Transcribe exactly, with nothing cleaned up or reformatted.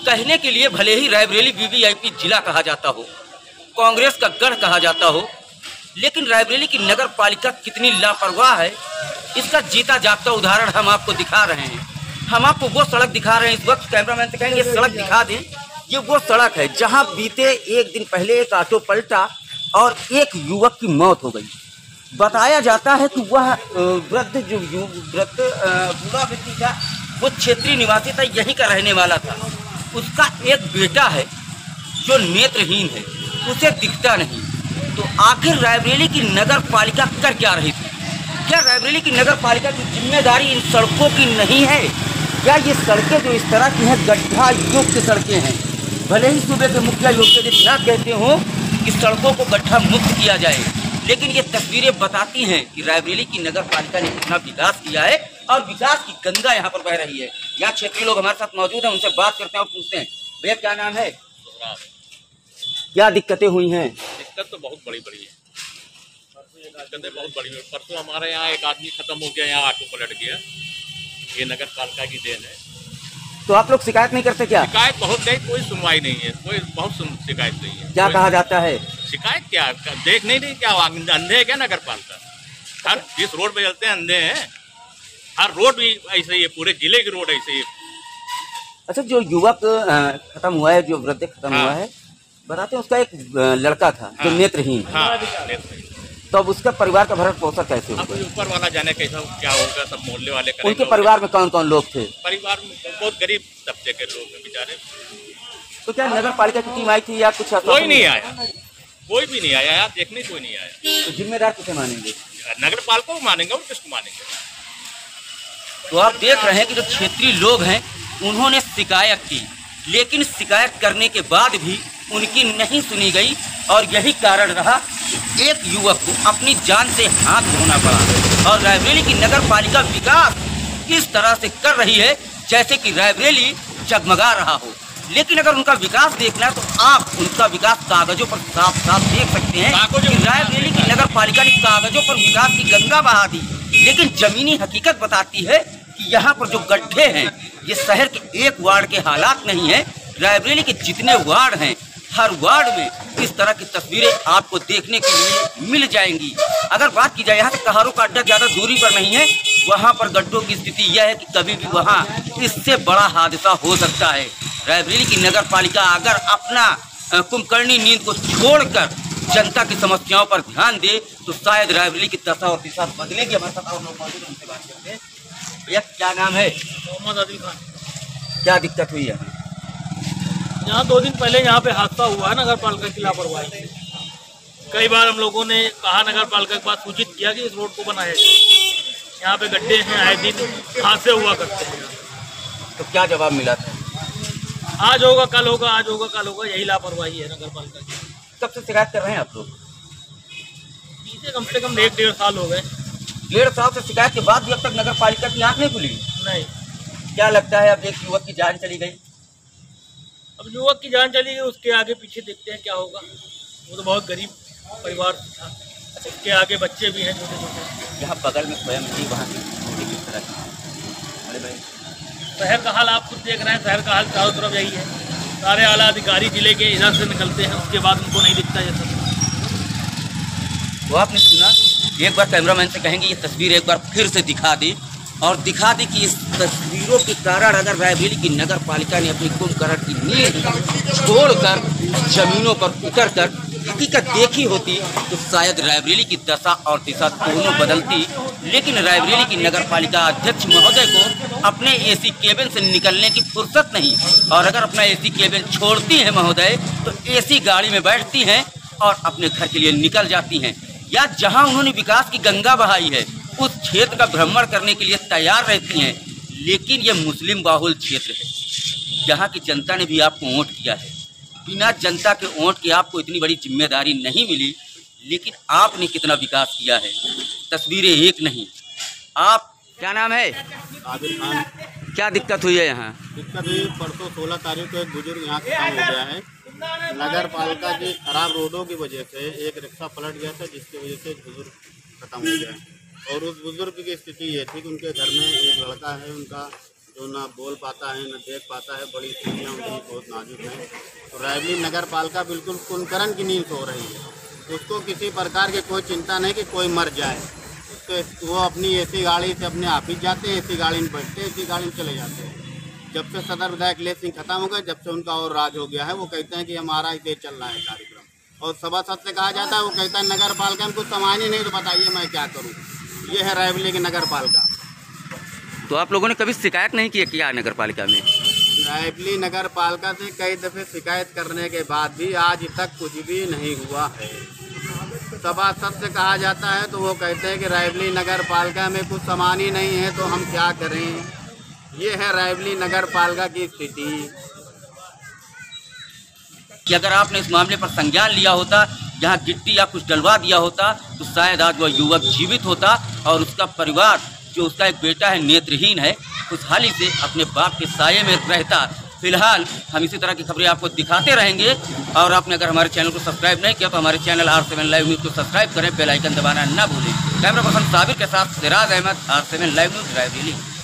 कहने के लिए भले ही रायबरेली वीवीआईपी जिला कहा जाता हो, कांग्रेस का गढ़ कहा जाता हो, लेकिन रायबरेली की नगर पालिका कितनी लापरवाह है, इसका जीता जागता उदाहरण हम आपको दिखा रहे हैं। हम आपको वो सड़क दिखा रहे हैं, इस वक्त कैमरामैन से कहेंगे ये सड़क दिखा दें। ये वो सड़क है जहां बीते एक दिन पहले एक ऑटो पलटा और एक युवक की मौत हो गई। बताया जाता है कि वह वृद्ध जो वृद्ध बूढ़ा व्यक्ति था वो क्षेत्रीय निवासी था, यहीं का रहने वाला था। उसका एक बेटा है जो नेत्रहीन है, उसे दिखता नहीं। तो आखिर रायबरेली की नगर पालिका कर क्या रही थी? क्या रायबरेली की नगर पालिका की जिम्मेदारी इन सड़कों की नहीं है? क्या ये सड़कें जो इस तरह की हैं गड्ढा युक्त सड़कें हैं? भले ही सूबे के मुखिया योगी आदित्यनाथ कहते हो कि सड़कों को गड्ढा मुक्त किया जाए, लेकिन ये तस्वीरें बताती हैं कि रायबरेली की नगर पालिका ने कितना विकास किया है और विकास की गंगा यहाँ पर बह रही है। यहाँ क्षेत्रीय लोग हमारे साथ मौजूद हैं, उनसे बात करते हैं और पूछते हैं, भैया क्या नाम है, क्या दिक्कतें हुई हैं? दिक्कत तो बहुत बड़ी बड़ी है, दिक्कतें बहुत बड़ी है। परसों हमारे यहाँ एक आदमी खत्म हो गया, यहाँ ऑटो पलट गया, ये नगर पालिका की देन है। तो आप लोग शिकायत नहीं करते क्या? शिकायत बहुत नहीं, कोई सुनवाई नहीं है, कोई बहुत शिकायत नहीं है। क्या कहा जाता है? शिकायत क्या, देख नहीं नहीं क्या अंधे है क्या नगर पालिका? हर जिस रोड पे चलते हैं अंधे हैं, हर रोड भी ऐसे ही है, पूरे जिले की रोड ऐसे ही। अच्छा, जो युवक खत्म हुआ है, जो वृद्ध खत्म हाँ। हुआ है, बताते हैं उसका एक लड़का था हाँ। जो नेत्रहीन हाँ, नेत्रहीन। तो अब उसका परिवार का भरण पोषण कैसे होगा? अब ऊपर वाला जाने कैसा क्या होगा, सब मोहल्ले वाले करेंगे। उनके परिवार में कौन कौन लोग थे? परिवार में बहुत गरीब तबके के लोग हैं बेचारे। तो क्या नगर पालिका की टीम आई थी या कुछ? कोई नहीं आया, कोई भी नहीं आया यार, देखने कोई नहीं आया। तो जिम्मेदार किसे मानेंगे? नगर पालिका को मानेंगे और किसको मानेंगे? तो आप देख रहे हैं कि जो क्षेत्रीय लोग हैं उन्होंने शिकायत की, लेकिन शिकायत करने के बाद भी उनकी नहीं सुनी गई और यही कारण रहा एक युवक को अपनी जान से हाथ धोना पड़ा। और रायबरेली की नगर पालिका विकास इस तरह से कर रही है जैसे कि रायबरेली जगमगा रहा हो, लेकिन अगर उनका विकास देखना है तो आप उनका विकास कागजों पर साफ साफ देख सकते हैं कि रायबरेली की नगर पालिका ने कागजों पर विकास की गंगा बहा दी, लेकिन जमीनी हकीकत बताती है कि यहाँ पर जो गड्ढे हैं ये शहर के एक वार्ड के हालात नहीं है। रायबरेली के जितने वार्ड हैं हर वार्ड में इस तरह की तस्वीरें आपको देखने के लिए मिल जाएंगी। अगर बात की जाए यहाँ से कहारों का अड्डा ज़्यादा दूरी पर नहीं है, वहाँ पर गड्ढों की स्थिति यह है कि कभी भी वहाँ इससे बड़ा हादसा हो सकता है। रायबरेली की नगर पालिका अगर अपना कुंभकर्णी नींद को छोड़कर जनता की समस्याओं पर ध्यान दे तो शायद रायबरेली की दशा और दिशा बदलेगी। हमारे साथ और लोग मौजूद हैं, उनसे बात करते हैं। भैया क्या नाम है? मोहम्मद आदिल खान। क्या दिक्कत हुई है? यहाँ दो दिन पहले यहाँ पे हादसा हुआ है नगर पालिका की लापरवाही से। कई बार हम लोगों ने कहा, नगर पालिका के पास सूचित किया कि इस रोड को बनाया जाए। यहाँ पे गड्ढे हैं, आए दिन हादसे हुआ करते हैं। तो क्या जवाब मिला था? आज होगा कल होगा, आज होगा कल होगा, यही लापरवाही है नगर पालिका की। कब से शिकायत कर रहे हैं आप लोग? पीछे कम से कम एक डेढ़ साल हो गए। डेढ़ साल से शिकायत के बाद भी अब तक नगर पालिका की आंख नहीं खुली? नहीं। क्या लगता है अब एक युवक की जान चली गई? अब युवक की जान चली गई, उसके आगे पीछे देखते हैं क्या होगा। वो तो बहुत गरीब परिवार था, उसके आगे बच्चे भी हैं छोटे छोटे। यहाँ बगल में स्वयं ही वहाँ शहर का हाल आप खुद देख रहे हैं, शहर का हाल चारों तरफ यही है। सारे आला अधिकारी जिले के इधर से निकलते हैं, उसके बाद उनको नहीं दिखता ये सब। वो आपने सुना, एक बार कैमरामैन से कहेंगे ये तस्वीर एक बार फिर से दिखा दी और दिखा दी कि इस तस्वीरों के कारण अगर रायबरेली की नगर पालिका ने अपनी कुंभकर्ण की नींद छोड़कर जमीनों पर उतरकर हकीकत देखी होती तो शायद रायबरेली की दशा और दिशा दोनों बदलती। लेकिन रायबरेली की नगर पालिका अध्यक्ष महोदय को अपने एसी केबिन से निकलने की फुर्सत नहीं, और अगर अपना एसी केबिन छोड़ती हैं महोदय तो एसी गाड़ी में बैठती हैं और अपने घर के लिए निकल जाती हैं, या जहां उन्होंने विकास की गंगा बहाई है उस क्षेत्र का भ्रमण करने के लिए तैयार रहती हैं। लेकिन ये मुस्लिम बाहुल क्षेत्र है, यहाँ की जनता ने भी आपको वोट किया है, बिना जनता के वोट के आपको इतनी बड़ी जिम्मेदारी नहीं मिली, लेकिन आपने कितना विकास किया है, तस्वीरें एक नहीं। आप क्या नाम है? आदिल खान। क्या दिक्कत हुई है यहाँ? दिक्कत हुई, परसों सोलह तारीख को एक बुजुर्ग यहाँ खत्म हो गया है। नगर पालिका की खराब रोडों की वजह से एक रिक्शा पलट गया था, जिसकी वजह से बुजुर्ग खत्म हो गया। और उस बुजुर्ग की स्थिति ये थी कि उनके घर में एक लड़का है, उनका जो ना बोल पाता है ना देख पाता है, बड़ी स्थितियाँ उनकी बहुत नाजुक हैं। तो रायबरेली नगर पालिका बिल्कुल कुंभकर्ण की नींद सो रही है। उसको किसी प्रकार की कोई चिंता नहीं कि कोई मर जाए। तो वो अपनी एसी गाड़ी से अपने ऑफिस जाते हैं, एसी गाड़ी में बैठते हैं, एसी गाड़ी में चले जाते हैं। जब से सदर विधायक अखिलेश सिंह खत्म हो गए, जब से उनका और राज हो गया है, वो कहते हैं कि हमारा इसे चल रहा है कार्यक्रम। और सभासद से कहा जाता है, वो कहता है नगर पालिका में कुछ सामान ही नहीं, तो बताइए मैं क्या करूँ। ये है रायबरेली की नगर पालिका। तो आप लोगों ने कभी शिकायत नहीं की किया नगर पालिका में? रायबरेली नगर पालिका से कई दफ़े शिकायत करने के बाद भी आज तक कुछ भी नहीं हुआ है। सभासद से कहा जाता है तो वो कहते हैं कि रायबरेली नगर पालिका में कुछ सामान ही नहीं है, तो हम क्या करें। ये है रायबरेली नगर पालिका की स्थिति। कि अगर आपने इस मामले पर संज्ञान लिया होता, यहाँ गिट्टी या कुछ डलवा दिया होता, तो शायद आज वह युवक जीवित होता और उसका परिवार, जो उसका एक बेटा है नेत्रहीन है, खुशहाली से अपने बाप के साये में रहता। फिलहाल हम इसी तरह की खबरें आपको दिखाते रहेंगे। और आपने अगर हमारे चैनल को सब्सक्राइब नहीं किया तो हमारे channel R seven live news को सब्सक्राइब करें, बेल आइकन दबाना ना भूलें। कैमरा पर्सन साबिर के साथ Siraj Ahmad, R seven live news, Raebareli.